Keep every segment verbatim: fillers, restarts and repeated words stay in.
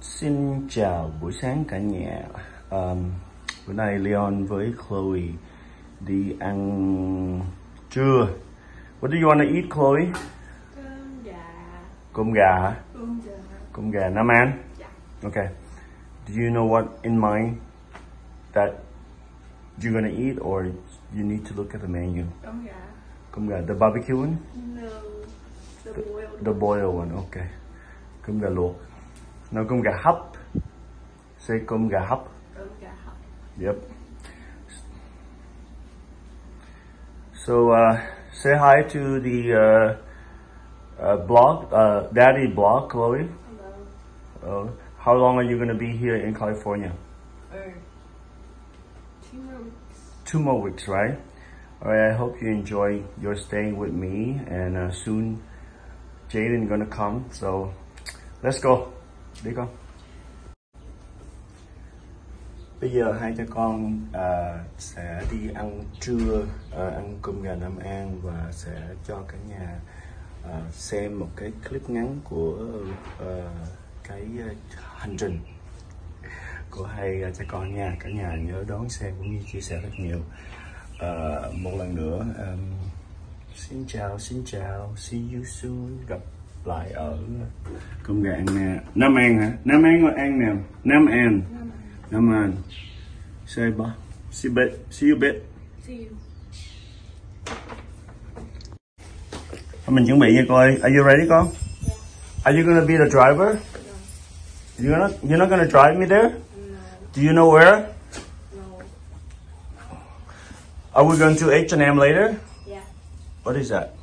Xin chào buổi sáng cả nhà. Um, bữa nay Leon với Chloe đi ăn trưa. What do you want to eat, Chloe? Cơm gà. Cơm gà hả? Cơm gà. Cơm gà Nam An? Yeah. Okay. Do you know what in mind that you're gonna eat, or you need to look at the menu? Cơm gà. Cơm gà, the barbecue one? No, the boiled. The boiled one, okay. Cơm gà luộc. No, cơm gà hấp. Say cơm gà hấp. Cơm gà hấp. Yep. So uh, say hi to the uh, uh, blog, uh, Daddy blog, Chloe. Hello. Uh, how long are you going to be here in California? For two more weeks. Two more weeks, right? All right. I hope you enjoy your stay with me, and uh, soon Jaden gonna come. So let's go. Đi con. Bây giờ hai cha con uh, sẽ đi ăn trưa, uh, ăn cơm gà Nam An, và sẽ cho cả nhà uh, xem một cái clip ngắn của uh, cái uh, hành trình của hai uh, cha con nha. Cả nhà nhớ đón xem cũng như chia sẻ rất nhiều. Uh, một lần nữa, um, xin chào, xin chào, see you soon, gặp lại ở cơm gà An Nam. Nam An hả? Nam An hoặc An nào? Nam An. Nam An. Say bye. See you bit. See you bit. See you. Mình chuẩn bị nha coi. Are you ready con? Yeah. Are you gonna be the driver? No. You're not. You're not gonna drive me there? No. Do you know where? No. Are we going to H and M later? Yeah. What is that?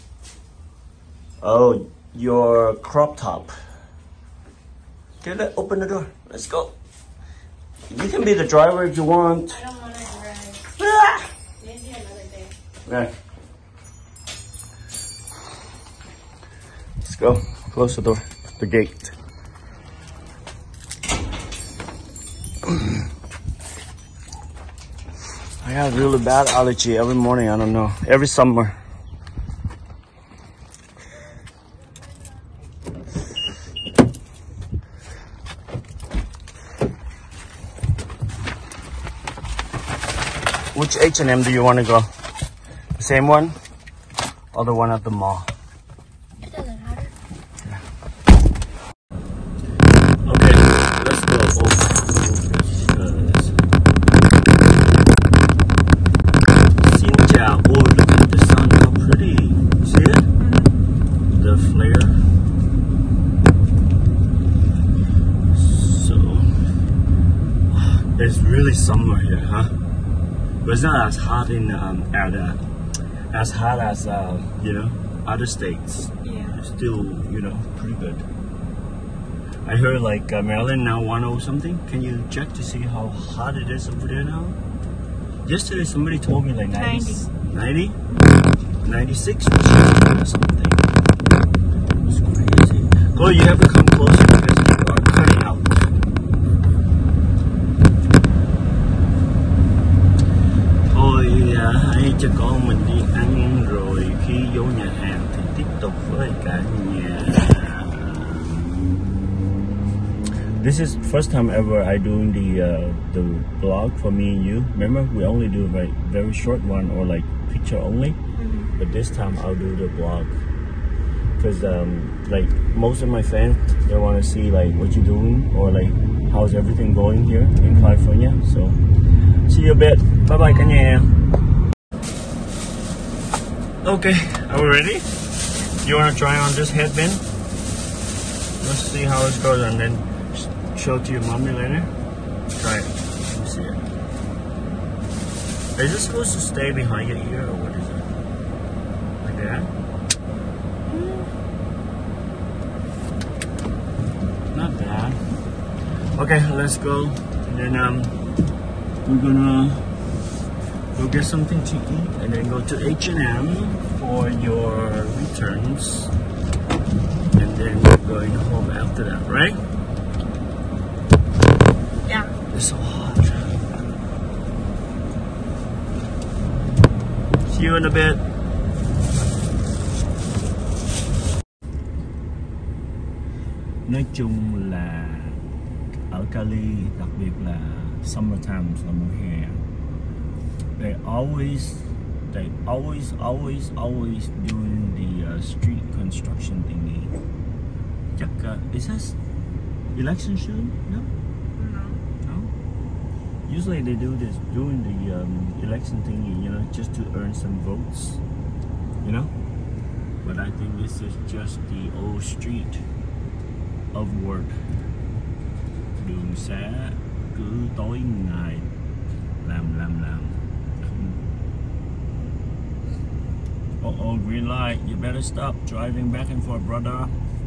Oh, your crop top. Okay, let's open the door. Let's go. You can be the driver if you want. I don't want to drive. Ah! Maybe another day. Okay. Let's go. Close the door. The gate. I have really bad allergy every morning. I don't know. Every summer. Which H and M do you want to go? The same one or the one at the mall? It doesn't matter. Okay, let's go. Oh, Xin chào. Oh, look at the sun. How pretty. See it? The flare. So, it's really summer here, huh? But it's not as hot in um, at, uh, as hot as uh, you know, other states. Yeah. It's still, you know, pretty good. I heard like uh, Maryland now one oh something. Can you check to see how hot it is over there now? Yesterday somebody told me like ninety, ninety, ninety-six or something. It's crazy. Chloe, you have to come closer because you are cutting out. Thôi hai cha con mình đi ăn rồi khi vô nhà hàng thì tiếp tục với cả nhà. This is first time ever I doing the uh, the vlog for me and you. Remember, we only do a very, very short one or like picture only. Mm-hmm. But this time I'll do the vlog because um, like most of my fans, they want to see like what you're doing or like how's everything going here in California. So see you a bit. Bye bye cả nhà. Okay, are we ready? You want to try on this headband? Let's see how it goes and then show it to your mommy later. Try it. Let me see it. Is this supposed to stay behind your ear or what is it? Like that? Not bad. Okay, let's go. And then um, we're gonna go get something to eat and then go to H and M for your returns. And then we're going home after that, right? Yeah. It's so hot. See you in a bit. Nói chung là ở Cali, đặc biệt là summertime, là mùa hè, they always they always always always doing the uh, street construction thingy. Chắc uh, is that election soon? No. No. No. Usually they do this during the um, election thingy, you know, just to earn some votes, you know. But I think this is just the old street of work. Đường xá cứ tối ngày làm làm làm. Oh, oh, green light! You better stop driving back and forth, brother.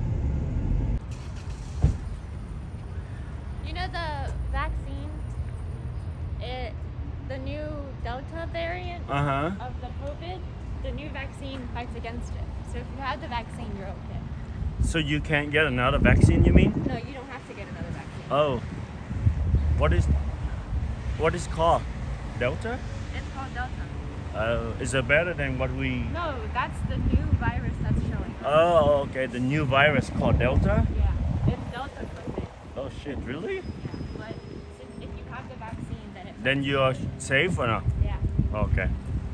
You know the vaccine, it, the new Delta variant Uh huh. of the COVID, the new vaccine fights against it. So if you have the vaccine, you're okay. So you can't get another vaccine, you mean? No, you don't have to get another vaccine. Oh, what is what is called Delta? It's called Delta. Uh, is it better than what we? No, that's the new virus that's showing up. Oh, okay. The new virus called Delta. Yeah, it's Delta COVID. Oh shit, really? Yeah, but if you have the vaccine, then it. Then you are safe or not? Yeah. Okay.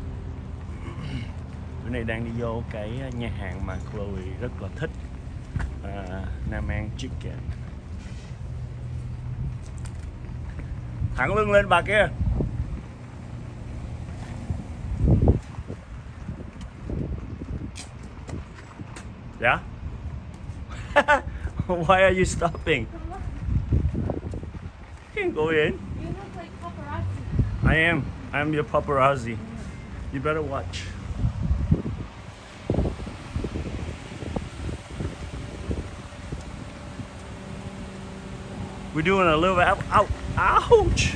Bữa nay đang đi vô cái nhà hàng mà Chloe rất là thích, uh, Nam An Chicken. Thẳng lưng lên bà kia. Yeah? Why are you stopping? You can go in. You look like paparazzi. I am. I'm your paparazzi. You better watch. We're doing a little bit. Ow, ouch!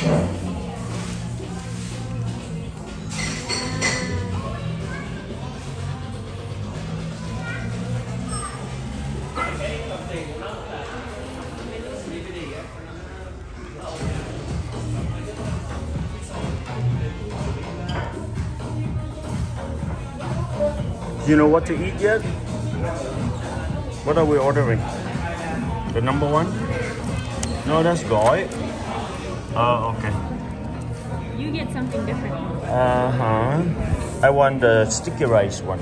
Do you know what to eat yet? What are we ordering? The number one? No, that's gỏi. Oh, okay. You get something different. Uh huh. I want the sticky rice one.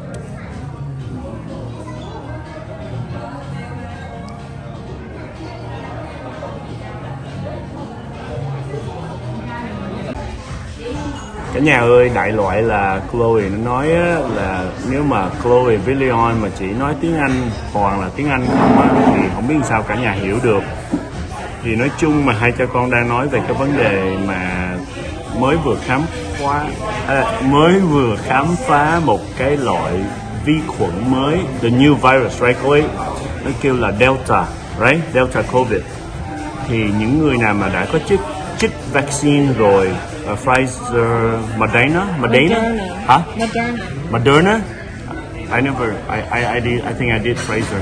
Cả nhà ơi, đại loại là Chloe nó nói á, là nếu mà Chloe với Leon mà chỉ nói tiếng Anh hoàn là tiếng Anh không á, thì không biết sao cả nhà hiểu được. Thì nói chung mà hai cha con đang nói về cái vấn đề mà mới vừa khám phá à, mới vừa khám phá một cái loại vi khuẩn mới, the new virus, right? Chloe? Nó kêu là Delta, right? Delta COVID. Thì những người nào mà đã có chích chích vaccine rồi, uh, Pfizer, Moderna, Moderna, hả? Moderna. Moderna. I never, I, I, I did, I think I did Pfizer.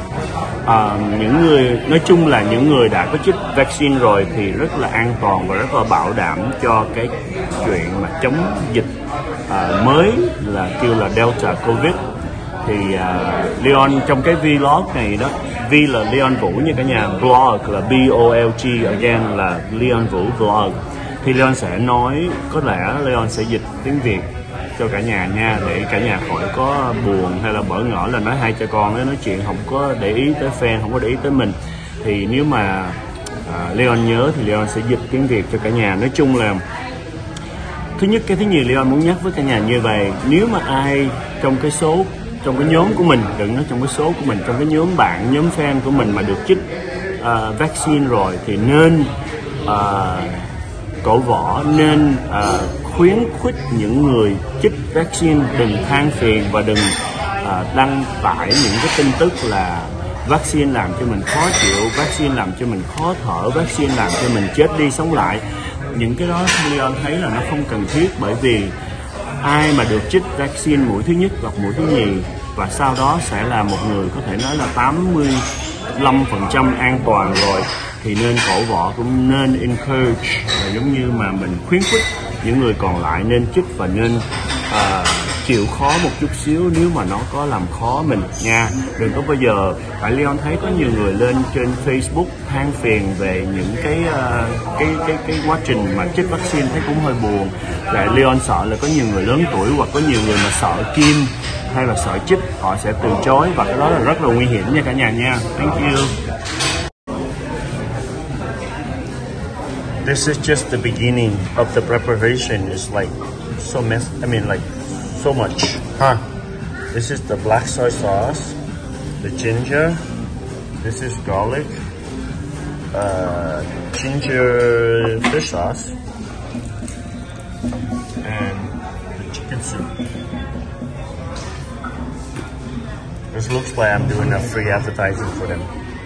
Uh, những người, nói chung là những người đã có chích vaccine rồi thì rất là an toàn và rất là bảo đảm cho cái chuyện mà chống dịch uh, mới là kêu là Delta COVID. Thì uh, Leon trong cái vlog này đó, V là Leon Vũ nha cả nhà, blog là B O L G, again là Leon Vũ blog. Thì Leon sẽ nói, có lẽ Leon sẽ dịch tiếng Việt cho cả nhà nha, để cả nhà khỏi có buồn hay là bỡ ngỡ là nói hai cha con ấy nói chuyện không có để ý tới fan, không có để ý tới mình. Thì nếu mà uh, Leon nhớ thì Leon sẽ dịch tiếng Việt cho cả nhà. Nói chung là thứ nhất, cái thứ nhì Leon muốn nhắc với cả nhà như vậy, nếu mà ai trong cái số trong cái nhóm của mình, đừng nói trong cái số của mình, trong cái nhóm bạn, nhóm fan của mình mà được chích uh, vaccine rồi thì nên uh, cổ võ, nên uh, khuyến khích những người chích vaccine đừng than phiền và đừng uh, đăng tải những cái tin tức là vaccine làm cho mình khó chịu, vaccine làm cho mình khó thở, vaccine làm cho mình chết đi sống lại. Những cái đó Leon thấy là nó không cần thiết, bởi vì ai mà được chích vaccine mũi thứ nhất hoặc mũi thứ nhì và sau đó sẽ là một người có thể nói là tám mươi lăm phần trăm an toàn rồi thì nên cổ võ, cũng nên encourage, là giống như mà mình khuyến khích những người còn lại nên chích và nên uh, chịu khó một chút xíu nếu mà nó có làm khó mình nha. Đừng có bao giờ, tại Leon thấy có nhiều người lên trên Facebook than phiền về những cái uh, cái cái cái quá trình mà chích vaccine, thấy cũng hơi buồn. Tại Leon sợ là có nhiều người lớn tuổi hoặc có nhiều người mà sợ kim hay là sợ chích, họ sẽ từ chối, và cái đó là rất là nguy hiểm nha cả nhà nha. Thank you. This is just the beginning of the preparation. It's like so mess. I mean, like so much, huh? This is the black soy sauce, the ginger. This is garlic, uh, ginger fish sauce, and the chicken soup. This looks like I'm doing a free advertising for them.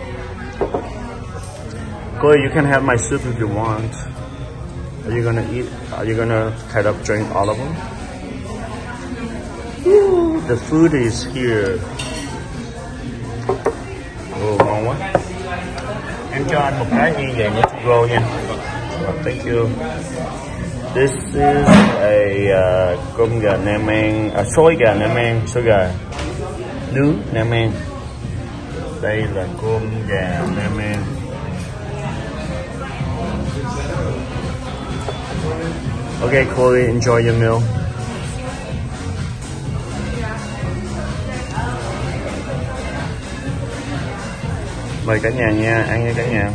Chloe, you can have my soup if you want. Are you gonna eat? Are you gonna kind of drink all of them? Ooh, the food is here. Oh, ngon quá. Em cho anh một cái như vậy nhé, to go nha. Thank you. This is a uh, cơm gà Nam An, à, xôi gà Nam An, xôi gà nướng Nam An. Đây là cơm gà Nam An. Okay, Chloe, enjoy your meal. Mời cả nhà nha, ăn nha cả nhà.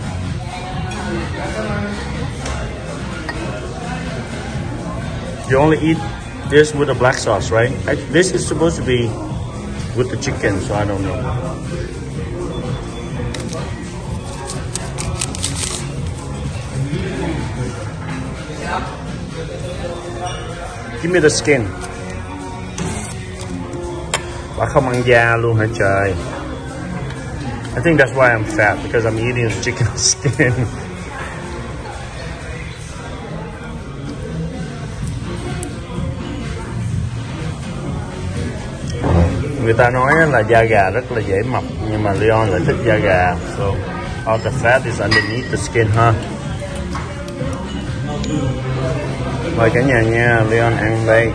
You only eat this with the black sauce, right? I, this is supposed to be with the chicken, so I don't know. Give me the skin. Bà không ăn da luôn hả trời? I think that's why I'm fat, because I'm eating the chicken skin. Người ta nói là da gà rất là dễ mập, nhưng mà Leon lại thích da gà. So all the fat is underneath the skin, huh? Mời cả nhà nha, Leon ăn đây.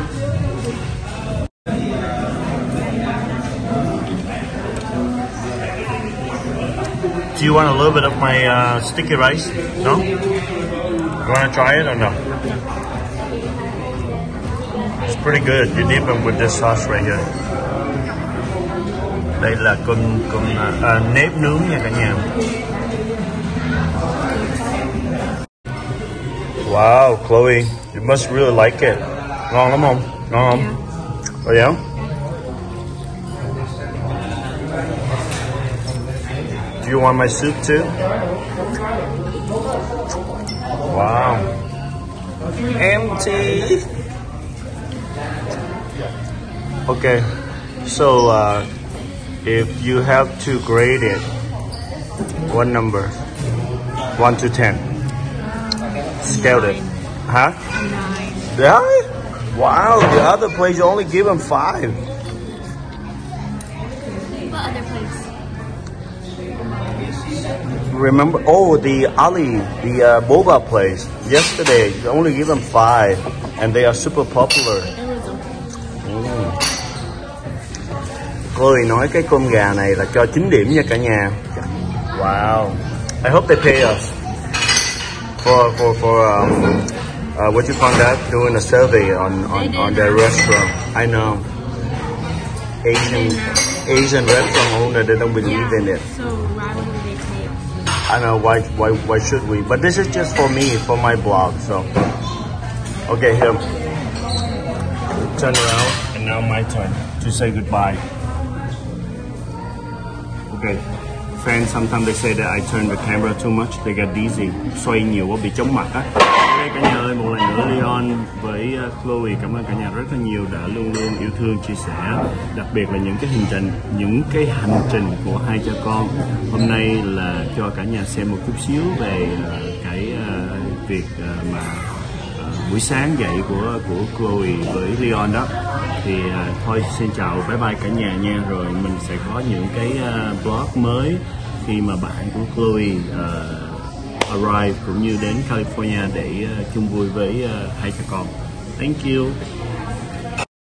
Do you want a little bit of my uh, sticky rice? No? You want to try it or no? It's pretty good. You dip them with this sauce right here. Đây là cơm cơm uh, nếp nướng nha cả nhà. Wow, Chloe, you must really like it. Ngon lắm không? Ngon không? Oh yeah? Do you want my soup too? Wow. Empty. Okay, so uh, if you have to grade it, what number? One to ten. Scaled it. Huh? Nine. Yeah? Wow, the other place you only give them five. What other place? Remember, oh, the Ali, the uh, boba place. Yesterday, you only give them five, and they are super popular. Mm. Chloe nói cái cơm gà này là cho chín điểm nha cả nhà. Wow. I hope they pay us for for for um, uh, what you call that? Doing a survey on on on their restaurant. I know. Asian Asian restaurant owner, they don't believe Yeah. in it. So why would they pay us? I know, why why why should we? But this is just for me, for my blog. So okay, here. Turn around, and now my turn to say goodbye. Okay. Friends, sometimes they say that I turn the camera too much, they get dizzy. Xoay nhiều quá bị chóng mặt á. Okay, cả nhà ơi, một lần nữa Leon với Chloe cảm ơn cả nhà rất là nhiều đã luôn luôn yêu thương, chia sẻ, đặc biệt là những cái hành trình, những cái hành trình của hai cha con. Hôm nay là cho cả nhà xem một chút xíu về uh, cái uh, việc uh, mà uh, buổi sáng dậy của của Chloe với Leon đó. Thì uh, thôi xin chào, bye bye cả nhà nha. Rồi mình sẽ có những cái uh, vlog mới khi mà bạn của Chloe uh, arrive cũng như đến California để uh, chung vui với uh, hai cha con. Thank you.